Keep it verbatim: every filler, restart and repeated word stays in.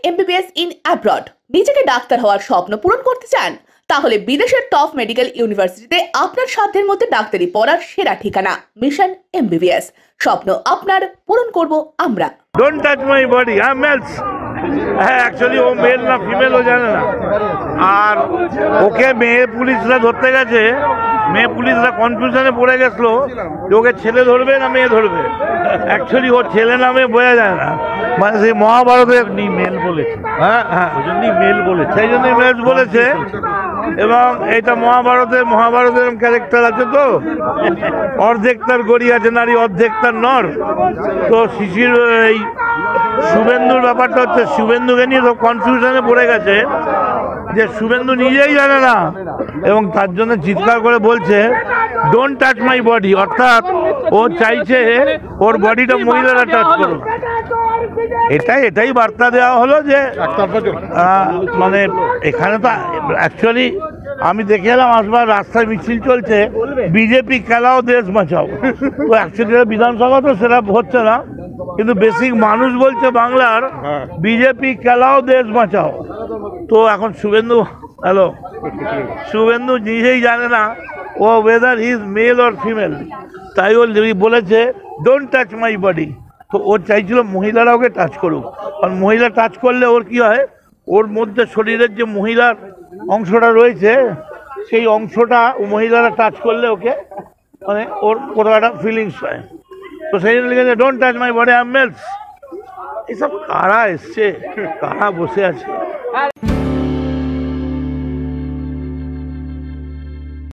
MBBS in abroad. নিজেকে doctor হওয়ার স্বপ্ন পূরণ করতে চান? তাহলে বিদেশের টপ মেডিকেল ইউনিভার্সিটিতে আপনার সাধ্যের মধ্যে ডাক্তারি পড়ার সেরা ঠিকানা মিশন এমবিবিএস। স্বপ্ন আপনার, পূরণ করব আমরা। Don't touch my body, I'm males. হ্যাঁ, অ্যাকচুয়ালি ও মেল না ফিমেল ও জানে না। আর ওকে মেয়ে পুলিশরা ধরতে গেছে, মেয়ে পুলিশরা কনফিউশনে পড়ে গেছিলো যে ওকে ছেলে ধরবে না মেয়ে ধরবে। অ্যাকচুয়ালি ও ছেলে নামে বোঝা যায় না, মানে সেই মহাভারতের মেল বলেছে। হ্যাঁ হ্যাঁ, ওই জন্যই মেল বলেছে, সেই জন্যই মেল বলেছে। এবং এটা মহাভারতের মহাভারতের ক্যারেক্টার আছে, তো অর্ধেক তার গড়ি আছে নারী, অর্ধেক তার নর। তো শিশির এই শুভেন্দুর ব্যাপারটা হচ্ছে, শুভেন্দুকে নিয়ে সব কনফিউশনে পড়ে গেছে যে শুভেন্দু নিজেই জানে না, এবং তার জন্য চিৎকার করে বলছে ডোন্ট টাচ মাই বডি। অর্থাৎ ও চাইছে ওর বডিটা মহিলারা টাচ করুক। এটাই এটাই বার্তা দেওয়া হলো যে মানে এখানে তো অ্যাকচুয়ালি আমি দেখে এলাম আসবার রাস্তায় মিছিল চলছে, বিজেপি খেলাও দেশ বাঁচাও। তো অ্যাকচুয়ালি বিধানসভা তো সেটা হচ্ছে না, কিন্তু বেসিক মানুষ বলছে বাংলার বিজেপি খেলাও দেশ বাঁচাও। তো এখন শুভেন্দু হ্যালো শুভেন্দু নিজেই জানে না ও whether is male or female, তাই ও বলেছে ডোন্ট টাচ মাই বডি। তো ও চাইছিল মহিলারা ওকে টাচ করুক, কারণ মহিলা টাচ করলে ওর কি হয়, ওর মধ্যে শরীরের যে মহিলার অংশটা রয়েছে সেই অংশটা মহিলারা টাচ করলে ওকে মানে ওর কোনো একটা ফিলিংস হয়। তো সেই জন্য লিখেছে don't touch my body, I am males. এসব কারা এসছে, কারা বসে আছে।